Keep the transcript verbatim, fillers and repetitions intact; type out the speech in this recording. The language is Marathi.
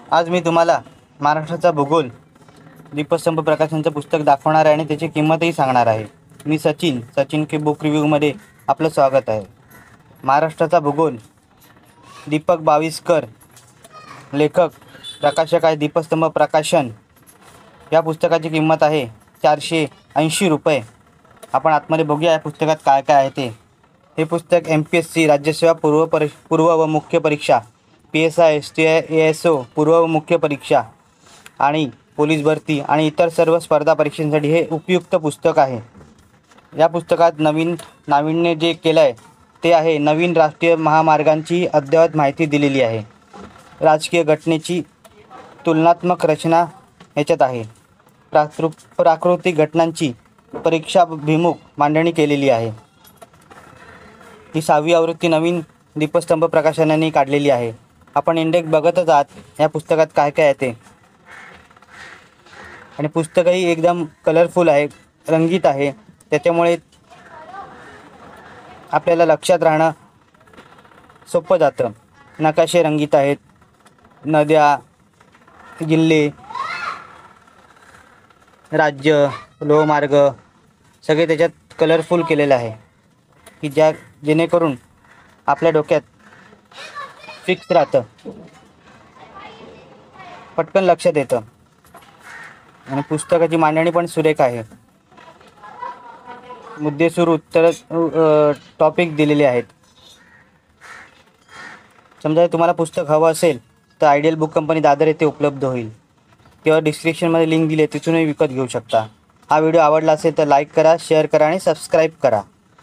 आज मी तुम्हाला महाराष्ट्राचा भूगोल दीपस्तंभ प्रकाशनचं पुस्तक दाखवणार आहे आणि त्याची किंमतही सांगणार आहे। मी सचिन सचिन के बुक रिव्ह्यूमध्ये आपलं स्वागत आहे। महाराष्ट्राचा भूगोल दीपक बाविस्कर, लेखक प्रकाशक आहे दीपस्तंभ प्रकाशन। या पुस्तकाची किंमत आहे चारशे ऐंशी रुपये। आपण आतमध्ये बघूया या पुस्तकात काय काय आहे ते। हे पुस्तक एम पी एस सी राज्यसेवा पूर्व परि पूर्व व मुख्य परीक्षा, P S I S T I A S O पूर्व व मुख्य परीक्षा आणि पोलीस भरती आणि इतर सर्व स्पर्धा परीक्षांसाठी हे उपयुक्त पुस्तक आहे। या पुस्तकात नवीन नाविन्य जे केलं आहे ते आहे नवीन राष्ट्रीय महामार्गांची अद्ययावत माहिती दिलेली आहे। राजकीय घटनेची तुलनात्मक रचना याच्यात आहे। प्राकृ प्राकृतिक घटनांची परीक्षाभिमुख मांडणी केलेली आहे। ही सहावी आवृत्ती नवीन दीपस्तंभ प्रकाशनाने काढलेली आहे। आपण इंडेक्स बघतच आहात या पुस्तकात काय काय आहे ते। आणि पुस्तकही एकदम कलरफुल आहे, रंगीत आहे, त्याच्यामुळे आपल्याला लक्षात राहणं सोपं जातं। नकाशे रंगीत आहेत, नद्या, जिल्हे, राज्य, लोहमार्ग सगळे त्याच्यात कलरफुल केलेलं आहे की ज्या जेणेकरून आपल्या डोक्यात फिक्स राहतं, पटकन लक्षात येतं। आणि पुस्तकाची मांडणी पण सुरेख आहे। मुद्देसूद उत्तर टॉपिक दिलेले आहेत। समजा तुम्हाला पुस्तक हवं असेल तर आयडियल बुक कंपनी दादर येथे उपलब्ध होईल किंवा डिस्क्रिप्शनमध्ये लिंक दिली आहे तिथूनही विकत घेऊ शकता। हा व्हिडिओ आवडला असेल तर लाईक करा, शेअर करा आणि सबस्क्राईब करा।